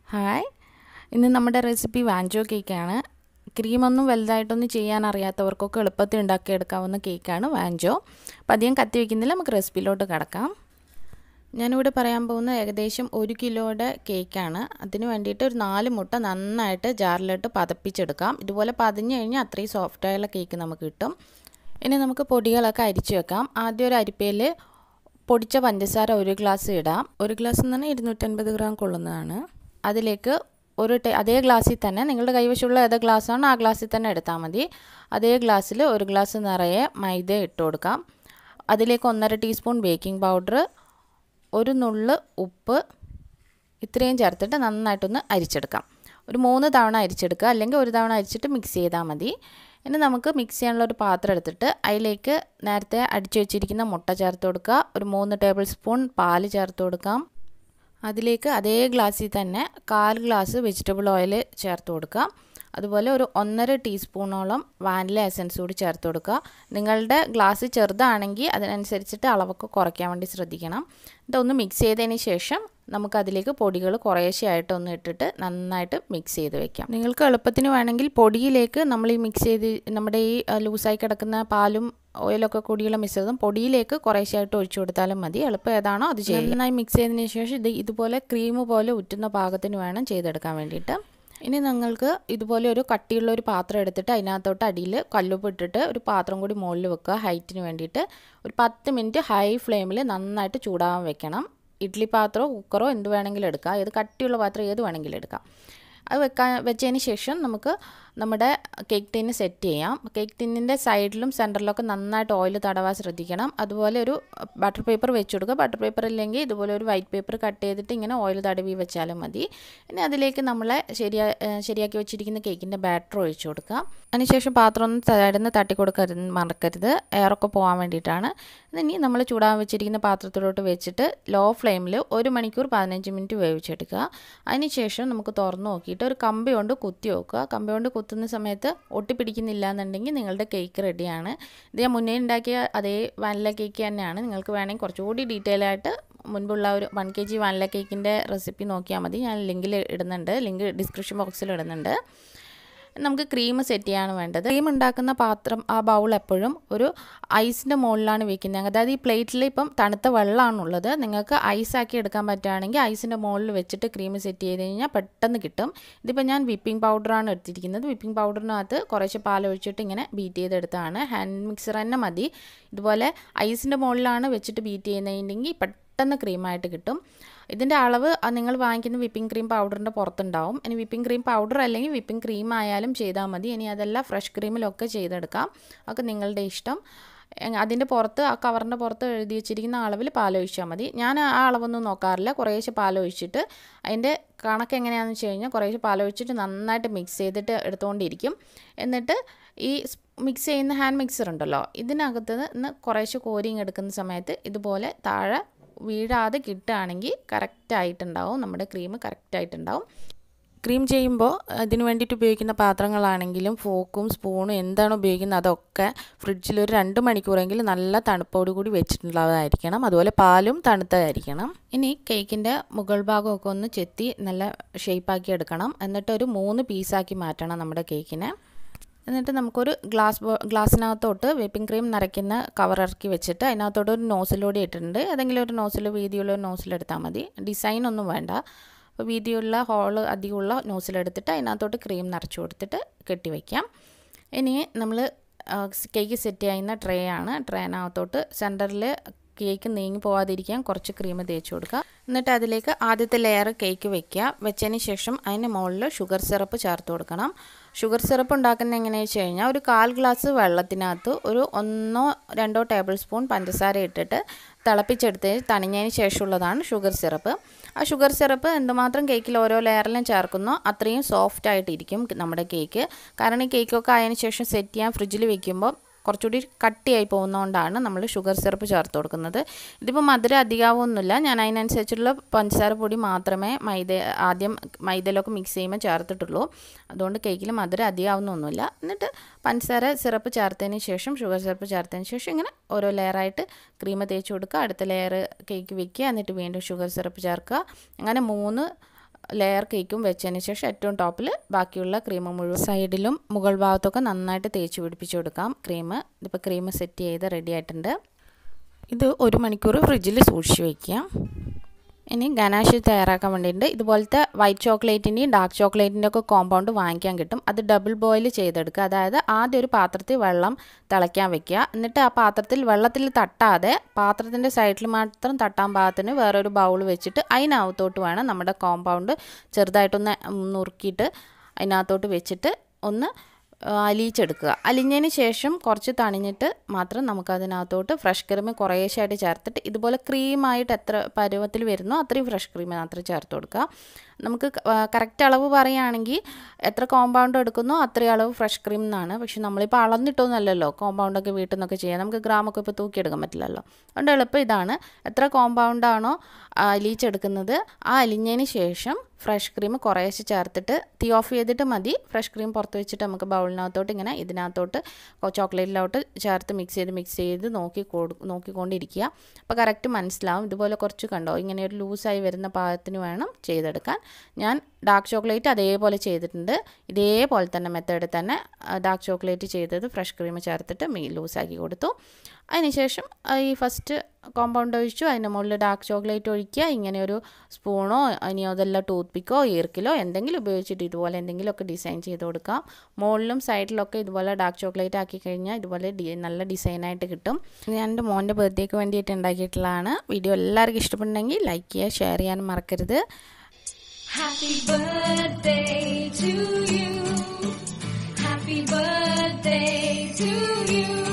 Hi, ഇന്ന് നമ്മുടെ recipe വാഞ്ചോ കേക്കാണ്. ക്രീമൊന്നും വലുതായിട്ടൊന്നും ചെയ്യാൻ അറിയാത്തവർക്കൊക്കെ എളുപ്പത്തിൽ ഉണ്ടാക്കിയെടുക്കാവുന്ന കേക്കാണ് വാഞ്ചോ. അപ്പോൾ അധികം കത്തി വയ്ക്കുന്നില്ല, നമുക്ക് റെസിപ്പിയിലോട്ട് കിടക്കാം. ഞാനിവിടെ പറയാൻ പോകുന്ന ഏകദേശം 1 കിലോയുടെ കേക്കാണ്. അതിന് വേണ്ടിയിട്ട് ഒരു 4 മുട്ട നന്നായിട്ട് ജാറിലിട്ട് പതപ്പിച്ചെടുക്കാം. ഇതുപോലെ പതിഞ്ഞ് കഴിഞ്ഞാൽ അത്രയും സോഫ്റ്റായുള്ള കേക്ക് നമുക്ക് കിട്ടും. ഇനി നമുക്ക് പൊടികളൊക്കെ അരിച്ച് വെക്കാം. ആദ്യം ഒരു അരിപ്പയിൽ പൊടിച്ച പഞ്ചസാര 1 ഗ്ലാസ് ഇടാം. 1 ഗ്ലാസ് എന്ന് പറഞ്ഞാൽ 250 ഗ്രാം കൊള്ളുന്നതാണ്. അതിലേക്ക് അതേ ഗ്ലാസ്സിൽ തന്നെ നിങ്ങളുടെ കൈവശമുള്ള ഏത് ഗ്ലാസ്സാണോ ആ ഗ്ലാസ്സിൽ തന്നെ എടുത്താൽ മതി. അതേ ഗ്ലാസ്സിൽ 1 ഗ്ലാസ് നിറയെ മൈദ ഇട്ട് കൊടുക്കാം. അതിലേക്ക് 1.5 ടീസ്പൂൺ ബേക്കിംഗ് പൗഡർ, ഒരു നുള്ള് ഉപ്പ്, ഇത്രയും ചേർത്തിട്ട് നന്നായിട്ടൊന്ന് അരിച്ചെടുക്കാം. ഒരു 3 തവണ അരിച്ചെടുക്കുക, അല്ലെങ്കിൽ ഒരു തവണ അരിച്ചിട്ട് മിക്സ് ചെയ്താൽ മതി. ഇനി നമുക്ക് മിക്സ് ചെയ്യാനുള്ള ഒരു പാത്രം എടുത്തിട്ട് അതിലേക്ക് നേരത്തെ അടിച്ചു വെച്ചിരിക്കുന്ന മുട്ട ചേർത്ത് കൊടുക്കുക. ഒരു 3 ടേബിൾ സ്പൂൺ പാല് ചേർത്ത് കൊടുക്കാം. അതിലേക്ക് അതേ ഗ്ലാസ്സിൽ തന്നെ 1/4 ഗ്ലാസ് വെജിറ്റബിൾ ഓയിൽ ചേർത്ത് കൊടുക്കുക. അതുപോലെ ഒരു 1.5 ടീസ്പൂണോളം വാനില എസൻസ് കൂടി ചേർത്ത് കൊടുക്കുക. നിങ്ങളുടെ ഗ്ലാസ് ചെറുതാണെങ്കിൽ അതിനനുസരിച്ചിട്ട് അളവൊക്കെ കുറയ്ക്കാൻ വേണ്ടി ശ്രദ്ധിക്കണം. ഇതൊന്ന് മിക്സ് ചെയ്തതിന് ശേഷം നമുക്കതിലേക്ക് പൊടികൾ കുറേശ്ശെയായിട്ട് ഒന്ന് ഇട്ടിട്ട് നന്നായിട്ട് മിക്സ് ചെയ്ത് വെക്കാം. നിങ്ങൾക്ക് എളുപ്പത്തിന് വേണമെങ്കിൽ പൊടിയിലേക്ക് നമ്മൾ ഈ മിക്സ് ചെയ്ത് നമ്മുടെ ഈ ലൂസായി കിടക്കുന്ന പാലും ഓയിലൊക്കെ കൂടിയുള്ള മിശ്രിതം പൊടിയിലേക്ക് കുറേശ്ശെയായിട്ട് ഒഴിച്ചു കൊടുത്താലും മതി. എളുപ്പം ഏതാണോ അത് ചെയ്യുക. നന്നായി മിക്സ് ചെയ്തതിന് ശേഷം ഇതുപോലെ ക്രീം പോലെ ഉറ്റുന്ന പാകത്തിന് വേണം ചെയ്തെടുക്കാൻ വേണ്ടിയിട്ട്. ഇനി നിങ്ങൾക്ക് ഇതുപോലെ ഒരു കട്ടിയുള്ള ഒരു പാത്രം എടുത്തിട്ട് അതിനകത്തോട്ട് അടിയിൽ കല്ലുപ്പ് ഇട്ടിട്ട് ഒരു പാത്രം കൂടി മുകളിൽ വെക്കുക. ഹൈറ്റിന് വേണ്ടിയിട്ട് ഒരു 10 മിനിറ്റ് ഹൈ ഫ്ലെയിമിൽ നന്നായിട്ട് ചൂടാകാൻ വെക്കണം. ഇഡ്ഡലി പാത്രമോ കുക്കറോ എന്ത് വേണമെങ്കിലും എടുക്കാം. ഏത് കട്ടിയുള്ള പാത്രം ഏത് വേണമെങ്കിലും എടുക്കാം. അത് വെച്ചതിന് ശേഷം നമുക്ക് നമ്മുടെ കേക്ക് ടിന്ന് സെറ്റ് ചെയ്യാം. കേക്ക് ടിന്നിൻ്റെ സൈഡിലും സെൻറ്ററിലൊക്കെ നന്നായിട്ട് ഓയിൽ തടവാൻ ശ്രദ്ധിക്കണം. അതുപോലെ ഒരു ബട്ടർ പേപ്പർ വെച്ച് കൊടുക്കുക. ബട്ടർ പേപ്പർ ഇല്ലെങ്കിൽ ഇതുപോലെ ഒരു വൈറ്റ് പേപ്പർ കട്ട് ചെയ്തിട്ട് ഇങ്ങനെ ഓയിൽ തടവി വെച്ചാലും മതി. ഇനി അതിലേക്ക് നമ്മളെ ശരിയാക്കി വെച്ചിരിക്കുന്ന കേക്കിൻ്റെ ബാറ്റർ ഒഴിച്ചു കൊടുക്കുക. അതിനുശേഷം പാത്രം ഒന്ന് സൈഡിൽ നിന്ന് തട്ടിക്കൊടുക്കരുത്, മറക്കരുത്, എയറൊക്കെ പോകാൻ വേണ്ടിയിട്ടാണ്. ഇനി നമ്മൾ ചൂടാൻ വെച്ചിരിക്കുന്ന പാത്രത്തിലോട്ട് വെച്ചിട്ട് ലോ ഫ്ലെയിമിൽ 1 മണിക്കൂർ 15 മിനിറ്റ് വേവിച്ചെടുക്കുക. അതിനുശേഷം നമുക്ക് തുറന്ന് നോക്കിയിട്ട് ഒരു കമ്പി കൊണ്ട് കുത്തി വെക്കുക. കമ്പി കൊണ്ട് കുത്തുന്ന സമയത്ത് ഒട്ടിപ്പിടിക്കുന്നില്ല എന്നുണ്ടെങ്കിൽ നിങ്ങളുടെ കേക്ക് റെഡിയാണ്. ഇത് ഞാൻ മുന്നേ ഉണ്ടാക്കിയ അതേ വാനില കേക്ക് തന്നെയാണ്. നിങ്ങൾക്ക് വേണമെങ്കിൽ കുറച്ചുകൂടി ഡീറ്റെയിൽ ആയിട്ട് മുൻപുള്ള ഒരു 1 kg വാനില കേക്കിൻ്റെ റെസിപ്പി നോക്കിയാൽ മതി. ഞാൻ ലിങ്കിൽ ഇടുന്നുണ്ട്, ലിങ്ക് ഡിസ്ക്രിപ്ഷൻ ബോക്സിൽ ഇടുന്നുണ്ട്. നമുക്ക് ക്രീം സെറ്റ് ചെയ്യാണ് വേണ്ടത്. ക്രീം ഉണ്ടാക്കുന്ന പാത്രം, ആ ബൗൾ എപ്പോഴും ഒരു ഐസിൻ്റെ മുകളിലാണ് വെക്കുന്നത്. അതായത് ഈ പ്ലേറ്റിൽ ഇപ്പം തണുത്ത വെള്ളമാണുള്ളത്. നിങ്ങൾക്ക് ഐസാക്കി എടുക്കാൻ പറ്റുകയാണെങ്കിൽ ഐസിൻ്റെ മുകളിൽ വെച്ചിട്ട് ക്രീം സെറ്റ് ചെയ്ത് കഴിഞ്ഞാൽ പെട്ടെന്ന് കിട്ടും. ഇതിപ്പോൾ ഞാൻ വിപ്പിംഗ് പൗഡറാണ് എടുത്തിരിക്കുന്നത്. വിപ്പിംഗ് പൗഡറിനകത്ത് കുറച്ച് പാലൊഴിച്ചിട്ട് ഇങ്ങനെ ബീറ്റ് ചെയ്തെടുത്താണ്. ഹാൻഡ് മിക്സർ തന്നെ മതി. ഇതുപോലെ ഐസിൻ്റെ മുകളിലാണ് വെച്ചിട്ട് ബീറ്റ് ചെയ്യുന്നതെങ്കിൽ പെട്ടെന്ന് ക്രീമായിട്ട് കിട്ടും. ഇതിൻ്റെ അളവ് നിങ്ങൾ വാങ്ങിക്കുന്ന വിപ്പിംഗ് ക്രീം പൗഡറിൻ്റെ പുറത്തുണ്ടാവും. ഇനി വിപ്പിംഗ് ക്രീം പൗഡർ അല്ലെങ്കിൽ വിപ്പിംഗ് ക്രീം ആയാലും ചെയ്താൽ മതി. ഇനി അതല്ല ഫ്രഷ് ക്രീമിലൊക്കെ ചെയ്തെടുക്കാം. അതൊക്കെ നിങ്ങളുടെ ഇഷ്ടം. അതിൻ്റെ പുറത്ത്, ആ കവറിൻ്റെ പുറത്ത് എഴുതി വെച്ചിരിക്കുന്ന അളവിൽ പാലൊഴിച്ചാൽ മതി. ഞാൻ ആ അളവൊന്നും നോക്കാറില്ല. കുറേശ്ശെ പാലൊഴിച്ചിട്ട് അതിൻ്റെ കണക്ക് എങ്ങനെയാണെന്ന് വെച്ച് കഴിഞ്ഞാൽ കുറേശ്ശെ പാലൊഴിച്ചിട്ട് നന്നായിട്ട് മിക്സ് ചെയ്തിട്ട് എടുത്തുകൊണ്ടിരിക്കും. എന്നിട്ട് ഈ മിക്സ് ചെയ്യുന്ന ഹാൻഡ് മിക്സർ ഉണ്ടല്ലോ, ഇതിനകത്ത് നിന്ന് കുറേശ്ശെ കോരിങ് എടുക്കുന്ന സമയത്ത് ഇതുപോലെ താഴെ വീഴാതെ കിട്ടുകയാണെങ്കിൽ കറക്റ്റായിട്ടുണ്ടാവും. നമ്മുടെ ക്രീം കറക്റ്റായിട്ടുണ്ടാവും. ക്രീം ചെയ്യുമ്പോൾ ഇതിന് വേണ്ടിയിട്ട് ഉപയോഗിക്കുന്ന പാത്രങ്ങളാണെങ്കിലും ഫോക്കും സ്പൂണും എന്താണ് ഉപയോഗിക്കുന്നത് അതൊക്കെ ഫ്രിഡ്ജിൽ ഒരു 2 മണിക്കൂറെങ്കിലും നല്ല തണുപ്പോട് കൂടി വെച്ചിട്ടുള്ളതായിരിക്കണം. അതുപോലെ പാലും തണുത്തതായിരിക്കണം. ഇനി കേക്കിൻ്റെ മുകൾ ഭാഗമൊക്കെ ഒന്ന് ചെത്തി നല്ല ഷേപ്പാക്കി എടുക്കണം. എന്നിട്ട് ഒരു 3 പീസാക്കി മാറ്റണം നമ്മുടെ കേക്കിനെ. എന്നിട്ട് നമുക്കൊരു ഗ്ലാസ്സിനകത്തോട്ട് വിപ്പിംഗ് ക്രീം നിറയ്ക്കുന്ന കവർ ഇറക്കി വെച്ചിട്ട് അതിനകത്തോട്ട് ഒരു നോസിലൂടെ ഇട്ടിട്ടുണ്ട്. ഏതെങ്കിലും ഒരു നോസിൽ, വീതിയുള്ള ഒരു നോസിലെടുത്താൽ മതി. ഡിസൈനൊന്നും വേണ്ട. അപ്പോൾ വീതിയുള്ള ഹോള് അധികമുള്ള നോസിലെടുത്തിട്ട് അതിനകത്തോട്ട് ക്രീം നിറച്ച് കൊടുത്തിട്ട് കെട്ടി വയ്ക്കാം. ഇനി നമ്മൾ കേക്ക് സെറ്റ് ചെയ്യുന്ന ട്രേ ആണ്. ട്രേനകത്തോട്ട് സെൻറ്ററിൽ കേക്ക് നീങ്ങി പോവാതിരിക്കാൻ കുറച്ച് ക്രീം തേച്ച് കൊടുക്കുക. എന്നിട്ട് അതിലേക്ക് ആദ്യത്തെ ലെയർ കേക്ക് വെക്കുക. വെച്ചതിന് ശേഷം അതിന് മുകളിൽ ഷുഗർ സിറപ്പ് ചേർത്ത് കൊടുക്കണം. ഷുഗർ സിറപ്പ് ഉണ്ടാക്കുന്നത് എങ്ങനെയാണെന്ന് വെച്ച് കഴിഞ്ഞാൽ ഒരു 1/4 ഗ്ലാസ് വെള്ളത്തിനകത്ത് ഒരു 1-2 ടേബിൾ സ്പൂൺ പഞ്ചസാര ഇട്ടിട്ട് തിളപ്പിച്ചെടുത്ത് തണിഞ്ഞതിന് ശേഷമുള്ളതാണ് ഷുഗർ സിറപ്പ്. ആ ഷുഗർ സിറപ്പ് എന്തുമാത്രം കേക്കിൽ ഓരോ ലെയറിലും ചേർക്കുന്നോ അത്രയും സോഫ്റ്റ് ആയിട്ടിരിക്കും നമ്മുടെ കേക്ക്. കാരണം ഈ കേക്കൊക്കെ ആയതിനു ശേഷം സെറ്റ് ചെയ്യാൻ ഫ്രിഡ്ജിൽ വെക്കുമ്പോൾ കുറച്ചുകൂടി കട്ടിയായി പോകുന്നതുകൊണ്ടാണ് നമ്മൾ ഷുഗർ സിറപ്പ് ചേർത്ത് കൊടുക്കുന്നത്. ഇതിപ്പോൾ മധുരം അധികമൊന്നുമില്ല. ഞാൻ അതിനനുസരിച്ചുള്ള പഞ്ചസാര പൊടി മാത്രമേ ആദ്യം മൈദയിലൊക്കെ മിക്സ് ചെയ്യുമ്പോൾ ചേർത്തിട്ടുള്ളൂ. അതുകൊണ്ട് കേക്കിൽ മധുരം അധികമാവുന്നൊന്നുമില്ല. എന്നിട്ട് പഞ്ചസാര സിറപ്പ് ചേർത്തതിന് ശേഷം, ഷുഗർ സിറപ്പ് ചേർത്തതിന് ശേഷം ഇങ്ങനെ ഓരോ ലെയറായിട്ട് ക്രീം തേച്ച് കൊടുക്കുക. അടുത്ത ലെയർ കേക്ക് വെക്കുക. എന്നിട്ട് വീണ്ടും ഷുഗർ സിറപ്പ് ചേർക്കുക. അങ്ങനെ 3 ലെയർ കേക്കും വെച്ചതിന് ശേഷം ഏറ്റവും ടോപ്പിൽ ബാക്കിയുള്ള ക്രീം മുഴുവൻ സൈഡിലും മുകൾ ഭാഗത്തൊക്കെ നന്നായിട്ട് തേച്ച് പിടിപ്പിച്ച് കൊടുക്കാം ക്രീം. ഇതിപ്പോൾ ക്രീം സെറ്റ് ചെയ്ത് റെഡി ആയിട്ടുണ്ട്. ഇത് 1 മണിക്കൂർ ഫ്രിഡ്ജിൽ സൂക്ഷിച്ച് വയ്ക്കുക. ഇനി ഗനാഷ് തയ്യാറാക്കാൻ വേണ്ടിയിട്ട് ഇതുപോലത്തെ വൈറ്റ് ചോക്ലേറ്റിൻ്റെയും ഡാർക്ക് ചോക്ലേറ്റിൻ്റെ ഒക്കെ കോമ്പൗണ്ട് വാങ്ങിക്കാൻ കിട്ടും. അത് ഡബിൾ ബോയിൽ ചെയ്തെടുക്കുക. അതായത് ആദ്യം ഒരു പാത്രത്തിൽ വെള്ളം തിളയ്ക്കാൻ വെക്കുക. എന്നിട്ട് ആ പാത്രത്തിൽ വെള്ളത്തിൽ തട്ടാതെ പാത്രത്തിൻ്റെ സൈഡിൽ മാത്രം തട്ടാൻ പാകത്തിന് വേറൊരു ബൗൾ വെച്ചിട്ട് അതിനകത്തോട്ട് വേണം നമ്മുടെ കോമ്പൗണ്ട് ചെറുതായിട്ടൊന്ന് നുറുക്കിയിട്ട് അതിനകത്തോട്ട് വെച്ചിട്ട് ഒന്ന് അലിയിച്ചെടുക്കുക. അലിഞ്ഞതിന് ശേഷം കുറച്ച് തണിഞ്ഞിട്ട് മാത്രം നമുക്കതിനകത്തോട്ട് ഫ്രഷ് ക്രീം കുറേശ്ശായിട്ട് ചേർത്തിട്ട് ഇതുപോലെ ക്രീമായിട്ട് എത്ര പരുവത്തിൽ വരുന്നോ അത്രയും ഫ്രഷ് ക്രീം മാത്രം ചേർത്ത് കൊടുക്കുക. നമുക്ക് കറക്റ്റ് അളവ് പറയുകയാണെങ്കിൽ എത്ര കോമ്പൗണ്ട് എടുക്കുന്നോ അത്രയും അളവ് ഫ്രഷ് ക്രീം എന്നാണ്. പക്ഷെ നമ്മളിപ്പോൾ അളന്നിട്ടൊന്നുമല്ലല്ലോ കോമ്പൗണ്ടൊക്കെ വീട്ടിൽ നിന്നൊക്കെ ചെയ്യാം. നമുക്ക് ഗ്രാമൊക്കെ ഇപ്പോൾ തൂക്കിയെടുക്കാൻ പറ്റില്ലല്ലോ. അതുകൊണ്ട് എളുപ്പം ഇതാണ്. എത്ര കോമ്പൗണ്ടാണോ അലിയിച്ചെടുക്കുന്നത് ആ അലിഞ്ഞതിന് ശേഷം ഫ്രഷ് ക്രീം കുറേശ്ശെ ചേർത്തിട്ട് തീ ഓഫ് ചെയ്തിട്ട് മതി. ഫ്രഷ് ക്രീം പുറത്ത് വെച്ചിട്ട് നമുക്ക് ബൗളിനകത്തോട്ട് ഇങ്ങനെ ഇതിനകത്തോട്ട് ചോക്ലേറ്റിലോട്ട് ചേർത്ത് മിക്സ് ചെയ്ത് നോക്കിക്കൊണ്ടിരിക്കുക. അപ്പോൾ കറക്റ്റ് മനസ്സിലാവും. ഇതുപോലെ കുറച്ച് കണ്ടോ ഇങ്ങനെ ഒരു ലൂസായി വരുന്ന പാകത്തിന് വേണം ചെയ്തെടുക്കാൻ. ഞാൻ ഡാർക്ക് ചോക്ലേറ്റ് അതേപോലെ ചെയ്തിട്ടുണ്ട്. ഇതേപോലെ തന്നെ മെത്തേഡിൽ തന്നെ ഡാർക്ക് ചോക്ലേറ്റ് ചെയ്തത് ഫ്രഷ് ക്രീം ചേർത്തിട്ട് ലൂസാക്കി കൊടുത്തു. അതിനുശേഷം ഈ ഫസ്റ്റ് കോമ്പൗണ്ട് ഒഴിച്ചു. അതിൻ്റെ മുകളിൽ ഡാർക്ക് ചോക്ലേറ്റ് ഒഴിക്കുക. ഇങ്ങനെ ഒരു സ്പൂണോ ഇനിയോ അതെല്ലാം ടൂത്ത് പിക്കോ ഈർക്കിലോ എന്തെങ്കിലും ഉപയോഗിച്ചിട്ട് ഇതുപോലെ എന്തെങ്കിലുമൊക്കെ ഡിസൈൻ ചെയ്ത് കൊടുക്കാം. മുകളിലും സൈഡിലൊക്കെ ഇതുപോലെ ഡാർക്ക് ചോക്ലേറ്റ് ആക്കി കഴിഞ്ഞാൽ ഇതുപോലെ നല്ല ഡിസൈനായിട്ട് കിട്ടും. ഞാൻ എൻ്റെ മോൻ്റെ ബർത്ത്ഡേക്ക് വേണ്ടിയിട്ട് ഉണ്ടാക്കിയിട്ടുള്ളതാണ്. വീഡിയോ എല്ലാവർക്കും ഇഷ്ടപ്പെടുന്നെങ്കിൽ ലൈക്ക് ചെയ്യുക, ഷെയർ ചെയ്യാനും മറക്കരുത്. Happy birthday to you. Happy birthday to you.